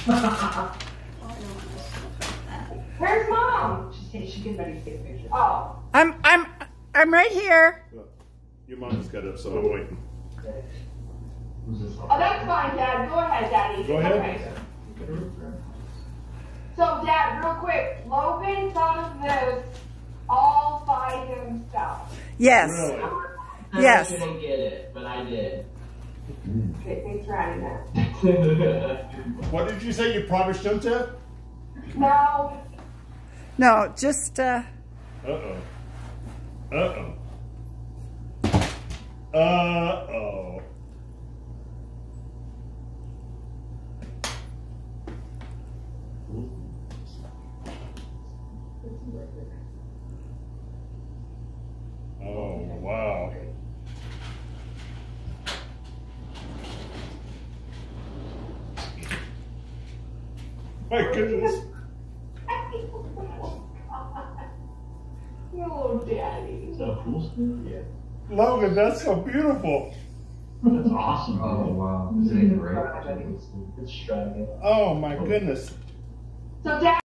Where's Mom? She's getting ready to take a picture. Oh. I'm right here. Your mom just got up, so I'm waiting. Oh, that's fine, Dad. Go ahead, Daddy. Go ahead. Okay. So, Dad, real quick, Logan thought of this all by himself. Yes. Really? Yes. I didn't get it, but I did. Okay, thanks for adding that. What did you say? You probably shouldn't have? No. No, just Uh-oh. Uh-oh. Uh-oh. Oh, wow. My goodness. Oh, Daddy. Is that a pool still? Yeah. Logan, that's so beautiful. That's awesome. Oh wow. Is it great? It's striking. Oh, my goodness. So, Dad.